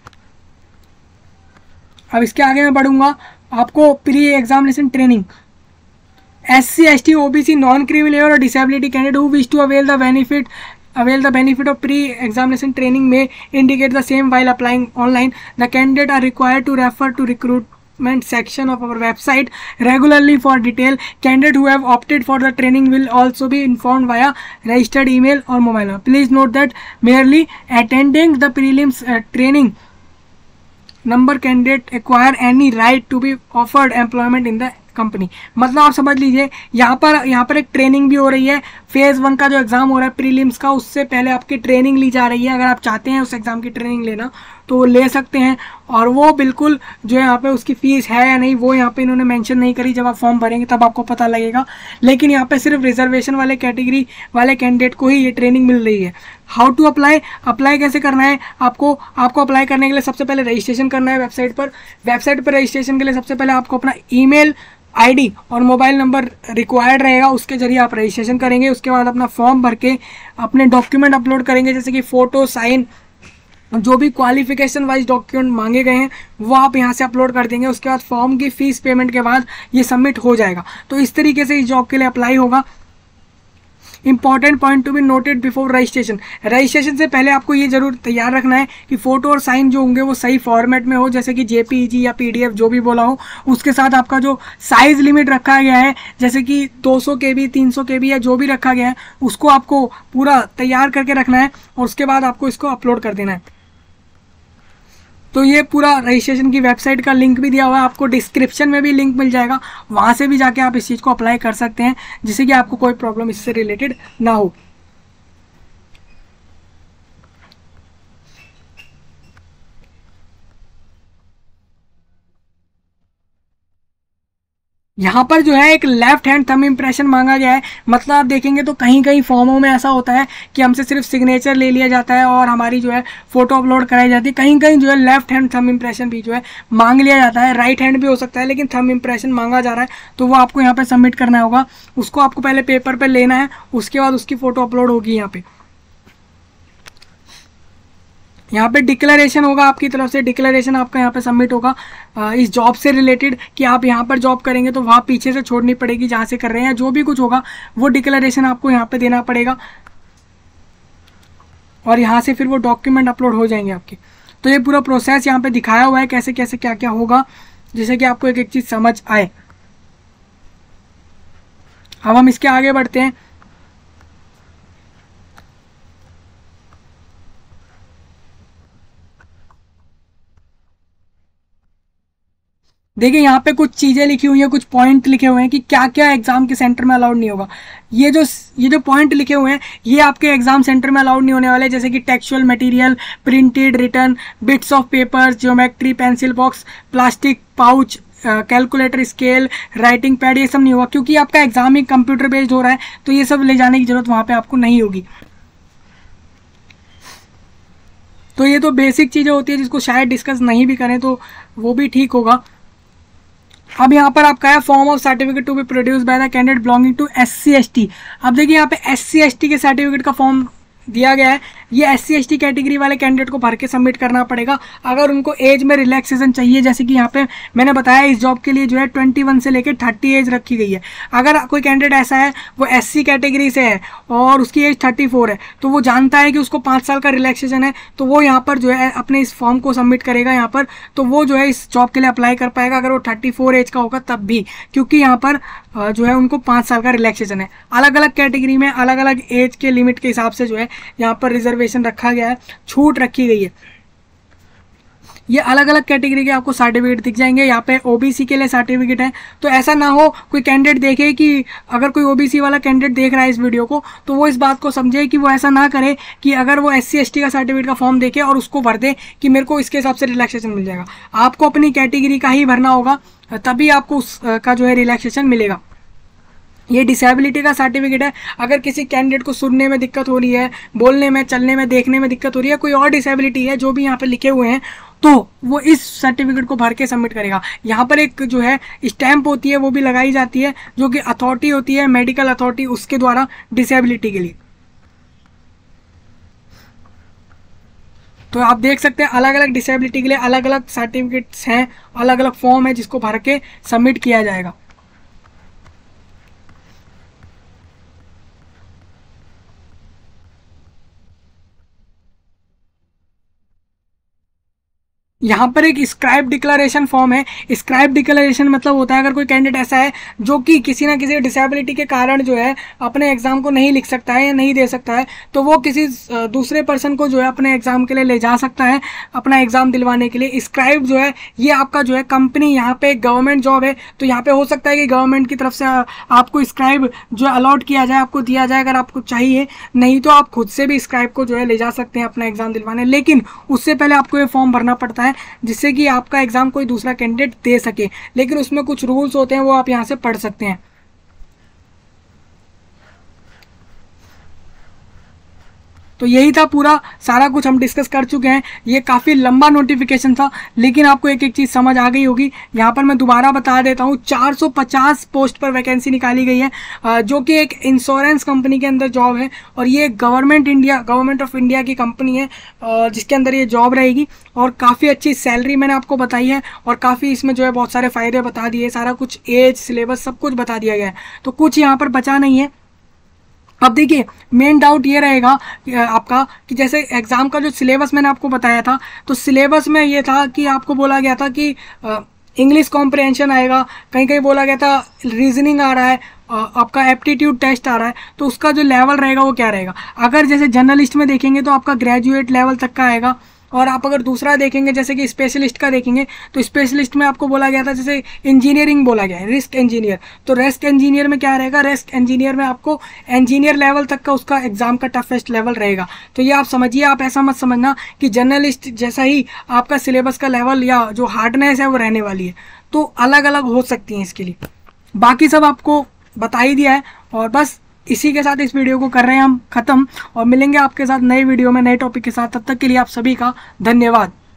अब इसके आगे मैं बढ़ूंगा, आपको pre examination training SC, ST, OBC, non creamy layer और disability candidate who wish to avail the benefit of pre examination training में indicate the same while applying online. The candidate are required to refer to recruitment section of our website regularly for detail. Candidate who have opted for the training will also be informed via registered email or mobile number. Please note that merely attending the prelims training number candidate acquire any right to be offered employment in the company. मतलब आप समझ लीजिए यहाँ पर एक training भी हो रही है। फेज़ 1 का जो एग्ज़ाम हो रहा है प्रीलिम्स का, उससे पहले आपकी ट्रेनिंग ली जा रही है। अगर आप चाहते हैं उस एग्ज़ाम की ट्रेनिंग लेना तो वो ले सकते हैं, और वो बिल्कुल जो है यहाँ पे उसकी फ़ीस है या नहीं वो यहाँ पे इन्होंने मेंशन नहीं करी। जब आप फॉर्म भरेंगे तब आपको पता लगेगा, लेकिन यहाँ पे सिर्फ रिजर्वेशन वाले कैटेगरी वाले कैंडिडेट को ही ये ट्रेनिंग मिल रही है। हाउ टू अप्लाई कैसे करना है आपको अप्लाई करने के लिए सबसे पहले रजिस्ट्रेशन करना है वेबसाइट पर रजिस्ट्रेशन के लिए सबसे पहले आपको अपना ईमेल ID और मोबाइल नंबर रिक्वायर्ड रहेगा, उसके जरिए आप रजिस्ट्रेशन करेंगे। उसके बाद अपना फॉर्म भर के अपने डॉक्यूमेंट अपलोड करेंगे, जैसे कि फ़ोटो, साइन, जो भी क्वालिफिकेशन वाइज डॉक्यूमेंट मांगे गए हैं वो आप यहाँ से अपलोड कर देंगे। उसके बाद फॉर्म की फ़ीस पेमेंट के बाद ये सबमिट हो जाएगा। तो इस तरीके से इस जॉब के लिए अप्लाई होगा। Important point to be noted before registration, registration से पहले आपको ये जरूर तैयार रखना है कि फोटो और साइन जो होंगे वो सही फॉर्मेट में हो, जैसे कि जेपीईजी या पीडीएफ जो भी बोला हो। उसके साथ आपका जो साइज लिमिट रखा गया है जैसे कि 200 KB 300 KB या जो भी रखा गया है उसको आपको पूरा तैयार करके रखना है और उसके बाद आपको इसको अपलोड कर देना है। तो ये पूरा रजिस्ट्रेशन की वेबसाइट का लिंक भी दिया हुआ है, आपको डिस्क्रिप्शन में भी लिंक मिल जाएगा, वहाँ से भी जाके आप इस चीज़ को अप्लाई कर सकते हैं जिससे कि आपको कोई प्रॉब्लम इससे रिलेटेड ना हो। यहाँ पर जो है एक लेफ्ट हैंड थंब इंप्रेशन मांगा गया है। मतलब आप देखेंगे तो कहीं कहीं फॉर्मों में ऐसा होता है कि हमसे सिर्फ सिग्नेचर ले लिया जाता है और हमारी जो है फोटो अपलोड कराई जाती है, कहीं कहीं जो है लेफ्ट हैंड थंब इंप्रेशन भी जो है मांग लिया जाता है। राइट हैंड भी हो सकता है लेकिन थंब इंप्रेशन मांगा जा रहा है तो वो आपको यहाँ पर सबमिट करना होगा। उसको आपको पहले पेपर पर लेना है, उसके बाद उसकी फ़ोटो अपलोड होगी। यहाँ पे डिक्लेरेशन होगा आपकी तरफ से, डिक्लेरेशन आपका यहाँ पे सबमिट होगा इस जॉब से रिलेटेड कि आप यहाँ पर जॉब करेंगे तो वहाँ पीछे से छोड़नी पड़ेगी जहाँ से कर रहे हैं, जो भी कुछ होगा वो डिक्लेरेशन आपको यहाँ पे देना पड़ेगा और यहाँ से फिर वो डॉक्यूमेंट अपलोड हो जाएंगे आपके। तो ये पूरा प्रोसेस यहाँ पे दिखाया हुआ है कैसे कैसे क्या क्या होगा, जिससे कि आपको एक एक चीज़ समझ आए। अब हम इसके आगे बढ़ते हैं। देखिए यहाँ पे कुछ चीज़ें लिखी हुई हैं, कुछ पॉइंट लिखे हुए हैं कि क्या क्या एग्जाम के सेंटर में अलाउड नहीं होगा। ये जो पॉइंट लिखे हुए हैं ये आपके एग्जाम सेंटर में अलाउड नहीं होने वाले, जैसे कि textual material, printed return, bits of paper, geometry, pencil box, plastic pouch, calculator, scale, writing pad, ये सब नहीं होगा क्योंकि आपका एग्जाम ही कंप्यूटर बेस्ड हो रहा है तो ये सब ले जाने की जरूरत वहाँ पे आपको नहीं होगी। तो ये तो बेसिक चीज़ें होती है जिसको शायद डिस्कस नहीं भी करें तो वो भी ठीक होगा। अब यहाँ पर आपका है form of certificate to be produce by the candidate belonging to SC/ST। अब देखिए यहाँ पे SC/ST के सर्टिफिकेट का फॉर्म दिया गया है। ये SC/ST कैटेगरी वाले कैंडिडेट को भर के सबमिट करना पड़ेगा अगर उनको एज में रिलैक्सेशन चाहिए। जैसे कि यहाँ पे मैंने बताया इस जॉब के लिए जो है 21 से लेकर 30 एज रखी गई है। अगर कोई कैंडिडेट ऐसा है वो SC कैटेगरी से है और उसकी एज 34 है तो वो जानता है कि उसको 5 साल का रिलैक्सेशन है तो वो यहाँ पर जो है अपने इस फॉर्म को सबमिट करेगा यहाँ पर, तो वो जो है इस जॉब के लिए अप्लाई कर पाएगा अगर वो 34 एज का होगा तब भी, क्योंकि यहाँ पर जो है उनको 5 साल का रिलैक्सेशन है। अलग अलग कैटेगरी में अलग अलग एज के लिमिट के हिसाब से जो है यहाँ पर रिजर्वेशन रखा गया है, छूट रखी गई है। ये अलग अलग कैटेगरी के आपको सर्टिफिकेट दिख जाएंगे। यहाँ पे OBC के लिए सर्टिफिकेट है, तो ऐसा ना हो कोई कैंडिडेट देखे कि अगर कोई OBC वाला कैंडिडेट देख रहा है इस वीडियो को तो वो इस बात को समझे कि वो ऐसा ना करे कि अगर वो SC/ST का सर्टिफिकेट का फॉर्म देखे और उसको भर दे कि मेरे को इसके हिसाब से रिलैक्सेशन मिल जाएगा। आपको अपनी कैटेगरी का ही भरना होगा तभी आपको उसका जो है रिलैक्सेशन मिलेगा। ये डिसेबिलिटी का सर्टिफिकेट है। अगर किसी कैंडिडेट को सुनने में दिक्कत हो रही है, बोलने में, चलने में, देखने में दिक्कत हो रही है, कोई और डिसेबिलिटी है जो भी यहाँ पे लिखे हुए हैं तो वो इस सर्टिफिकेट को भर के सबमिट करेगा। यहाँ पर एक जो है स्टैंप होती है वो भी लगाई जाती है जो कि अथॉरिटी होती है, मेडिकल अथॉरिटी, उसके द्वारा डिसेबिलिटी के लिए। तो आप देख सकते हैं अलग अलग डिसेबिलिटी के लिए अलग अलग सर्टिफिकेट्स हैं, अलग अलग फॉर्म है जिसको भर के सबमिट किया जाएगा। यहाँ पर एक स्क्राइब डिक्लेरेशन फॉर्म है। स्क्राइब डिक्लेरेशन मतलब होता है अगर कोई कैंडिडेट ऐसा है जो कि किसी ना किसी डिसेबिलिटी के कारण जो है अपने एग्जाम को नहीं लिख सकता है या नहीं दे सकता है तो वो किसी दूसरे पर्सन को जो है अपने एग्जाम के लिए ले जा सकता है अपना एग्जाम दिलवाने के लिए। स्क्राइब जो है ये आपका जो है कंपनी, यहाँ पे गवर्नमेंट जॉब है तो यहाँ पे हो सकता है कि गवर्नमेंट की तरफ से आपको स्क्राइब जो अलॉट किया जाए, आपको दिया जाए अगर आपको चाहिए, नहीं तो आप खुद से भी स्क्राइब को जो है ले जा सकते हैं अपना एग्जाम दिलवाने। लेकिन उससे पहले आपको ये फॉर्म भरना पड़ता है जिससे कि आपका एग्जाम कोई दूसरा कैंडिडेट दे सके, लेकिन उसमें कुछ रूल्स होते हैं वो आप यहां से पढ़ सकते हैं। तो यही था पूरा सारा कुछ हम डिस्कस कर चुके हैं। ये काफ़ी लंबा नोटिफिकेशन था लेकिन आपको एक एक चीज़ समझ आ गई होगी। यहाँ पर मैं दोबारा बता देता हूँ 450 पोस्ट पर वैकेंसी निकाली गई है जो कि एक इंश्योरेंस कंपनी के अंदर जॉब है और ये गवर्नमेंट ऑफ इंडिया की कंपनी है जिसके अंदर ये जॉब रहेगी और काफ़ी अच्छी सैलरी मैंने आपको बताई है और काफ़ी इसमें जो है बहुत सारे फ़ायदे बता दिए, सारा कुछ एज, सिलेबस सब कुछ बता दिया गया है। तो कुछ यहाँ पर बचा नहीं है। अब देखिए मेन डाउट ये रहेगा आपका कि जैसे एग्ज़ाम का जो सिलेबस मैंने आपको बताया था, तो सिलेबस में ये था कि आपको बोला गया था कि इंग्लिश कॉम्प्रिहेंशन आएगा, कहीं कहीं बोला गया था रीजनिंग आ रहा है, आपका एप्टीट्यूड टेस्ट आ रहा है, तो उसका जो लेवल रहेगा वो क्या रहेगा। अगर जैसे जर्नलिस्ट में देखेंगे तो आपका ग्रेजुएट लेवल तक का आएगा, और आप अगर दूसरा देखेंगे जैसे कि स्पेशलिस्ट का देखेंगे तो स्पेशलिस्ट में आपको बोला गया था जैसे इंजीनियरिंग बोला गया है, रिस्क इंजीनियर, तो रिस्क इंजीनियर में क्या रहेगा, रिस्क इंजीनियर में आपको इंजीनियर लेवल तक का उसका एग्जाम का टफेस्ट लेवल रहेगा। तो ये आप समझिए, आप ऐसा मत समझना कि जर्नलिस्ट जैसा ही आपका सिलेबस का लेवल या जो हार्डनेस है वो रहने वाली है, तो अलग अलग हो सकती हैं इसके लिए। बाकी सब आपको बता ही दिया है, और बस इसी के साथ इस वीडियो को कर रहे हैं हम ख़त्म, और मिलेंगे आपके साथ नए वीडियो में नए टॉपिक के साथ। तब तक के लिए आप सभी का धन्यवाद।